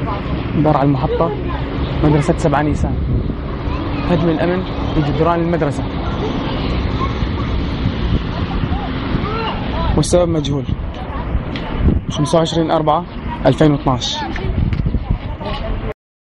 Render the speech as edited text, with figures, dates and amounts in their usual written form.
درعا المحطة، مدرسة 7 نيسان. هجم الأمن بجدران المدرسة والسبب مجهول. 25/4/2012.